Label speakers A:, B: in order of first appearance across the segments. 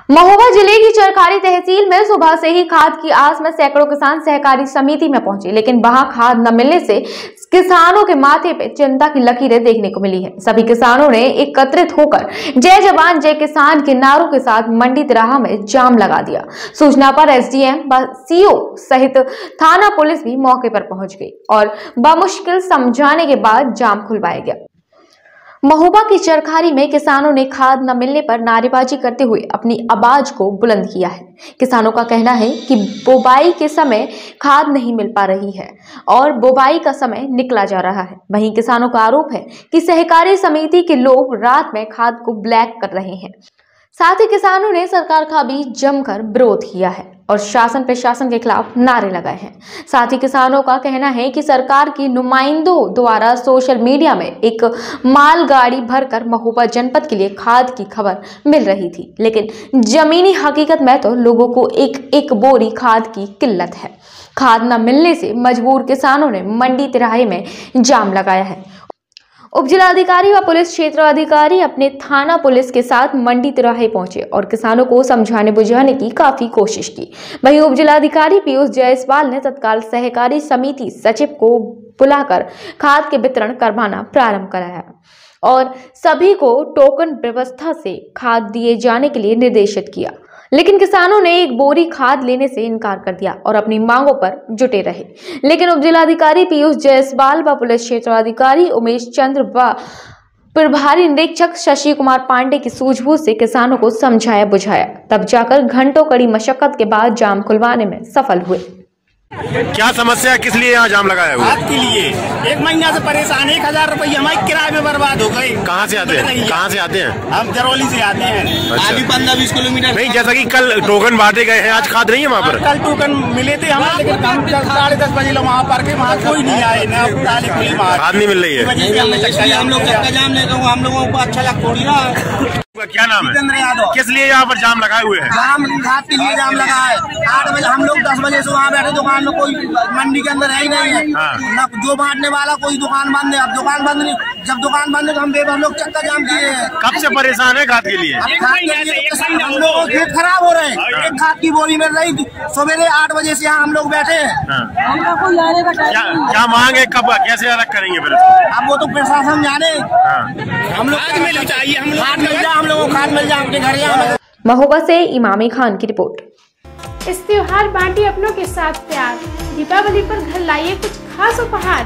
A: महोबा जिले की चरखारी तहसील में सुबह से ही खाद की आस में सैकड़ों किसान सहकारी समिति में पहुंचे, लेकिन वहां खाद न मिलने से किसानों के माथे पे चिंता की लकीरें देखने को मिली है। सभी किसानों ने एकत्रित होकर जय जवान जय किसान के नारों के साथ मंडी तिराहा में जाम लगा दिया। सूचना पर एसडीएम व सीओ सहित थाना पुलिस भी मौके पर पहुंच गई और बमुश्किल समझाने के बाद जाम खुलवाया गया। महोबा की चरखारी में किसानों ने खाद न मिलने पर नारेबाजी करते हुए अपनी आवाज को बुलंद किया है। किसानों का कहना है कि बुवाई के समय खाद नहीं मिल पा रही है और बुवाई का समय निकला जा रहा है। वहीं किसानों का आरोप है कि सहकारी समिति के लोग रात में खाद को ब्लैक कर रहे हैं। साथ ही किसानों ने सरकार का भी जमकर विरोध किया है और शासन प्रशासन के खिलाफ नारे लगाए हैं। साथ ही किसानों का कहना है कि सरकार की नुमाइंदों द्वारा सोशल मीडिया में एक मालगाड़ी भरकर महोबा जनपद के लिए खाद की खबर मिल रही थी, लेकिन जमीनी हकीकत में तो लोगों को एक एक बोरी खाद की किल्लत है। खाद न मिलने से मजबूर किसानों ने मंडी तिराहे में जाम लगाया है। उपजिलाधिकारी व पुलिस क्षेत्र अधिकारी अपने थाना पुलिस के साथ मंडी तिराहे पहुंचे और किसानों को समझाने बुझाने की काफी कोशिश की। वहीं उपजिलाधिकारी पीयूष जायसवाल ने तत्काल सहकारी समिति सचिव को बुलाकर खाद के वितरण करवाना प्रारंभ कराया और सभी को टोकन व्यवस्था से खाद दिए जाने के लिए निर्देशित किया, लेकिन किसानों ने एक बोरी खाद लेने से इनकार कर दिया और अपनी मांगों पर जुटे रहे। लेकिन उपजिलाधिकारी पीयूष जायसवाल व पुलिस क्षेत्र अधिकारी उमेश चंद्र व प्रभारी निरीक्षक शशि कुमार पांडे की सूझबूझ से किसानों को समझाया बुझाया, तब जाकर घंटों कड़ी मशक्कत के बाद जाम खुलवाने में सफल हुए।
B: क्या समस्या है, किस लिए यहाँ जाम लगाया हुआ?
C: खाद के लिए 1 महीना से परेशान, 1000 रुपये हमारे किराए में बर्बाद हो गए।
B: कहाँ से आते हैं? कहाँ से आते हैं?
C: हम जरौली से आते हैं।
B: अच्छा।
C: आगे 15-20 किलोमीटर।
B: नहीं, जैसा कि कल टोकन बांटे गए हैं, आज खाद नहीं है वहाँ पर?
C: कल टोकन मिले थे हमें, लेकिन हम 10:30 बजे वहाँ पर के वहाँ कोई नहीं आए,
B: खाद नहीं मिल रही है।
C: हम लोग हम लोगों को अच्छा लग थोड़ी ना।
B: क्या नाम है? किस लिए यहाँ पर जाम लगाए हुए हैं?
C: जाम खाद के लिए जाम लगा है। 8 बजे हम लोग 10 बजे से वहाँ बैठे, दुकान में कोई मंडी के अंदर है ही नहीं है। न जो बांटने वाला, कोई दुकान बंद है। अब दुकान बंद नहीं, जब दुकान बंद है तो हम लोग चक्का जाम किए हैं।
B: कब से परेशान है खाद के लिए?
C: हम लोगों को खेत खराब हो रहे हैं। एक खाद की बोरी मिल रही, सवेरे 8 बजे से यहाँ हम लोग बैठे हैं।
B: क्या मांग है, कब कैसे अलग करेंगे फिर?
C: अब वो तो प्रशासन जाने। हम लोग खाद मिल चाहिए, हम लोगों को खाद मिल जाए अपने घर जाए।
A: महोबा से इमामी खान की रिपोर्ट।
D: इस त्योहार बांटिए अपनों के साथ प्यार, दीपावली पर घर लाइए कुछ खास उपहार।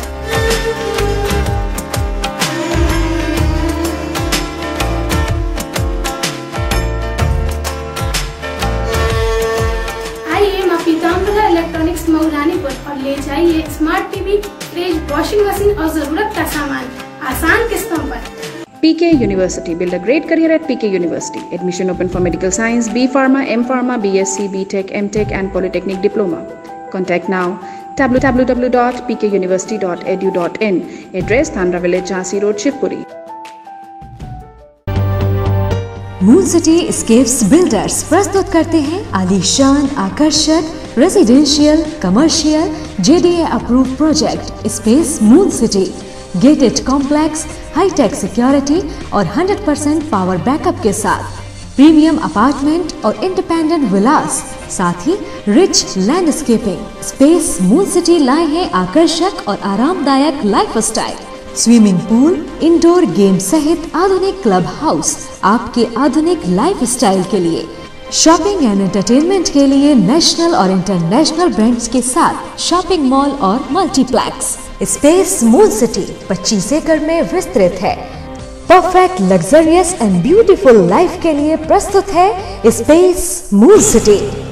D: आइए मां पीताम्बरा इलेक्ट्रॉनिक्स मऊरानीपुर और ले जाइए smart TV, fridge, washing machine और जरूरत का सामान आसान किस्तों पर।
E: PK University. Build a great career at PK University. Admission open for medical science, B Pharma, M Pharma, BSc, BTech, MTech and Polytechnic Diploma. Contact now www.pkuniversity.edu.in. Address Thandra Village, Jhansi Road, Shivpuri.
F: Moon Cityscapes Builders प्रस्तुत करते हैं आलीशान, आकर्षक residential, commercial, JDA approve project Space moon City. Gated complex, hi-tech security और 100% power backup के साथ premium apartment और independent villas, साथ ही rich landscaping. Space moon City लाए हैं आकर्षक और आरामदायक lifestyle, swimming pool, indoor game सहित आधुनिक क्लब हाउस आपके आधुनिक लाइफस्टाइल के लिए। शॉपिंग एंड एंटरटेनमेंट के लिए नेशनल और इंटरनेशनल ब्रांड्स के साथ शॉपिंग मॉल और मल्टीप्लेक्स। स्पेस मून सिटी 25 एकड़ में विस्तृत है। Perfect luxurious and beautiful life के लिए प्रस्तुत है स्पेस मून सिटी।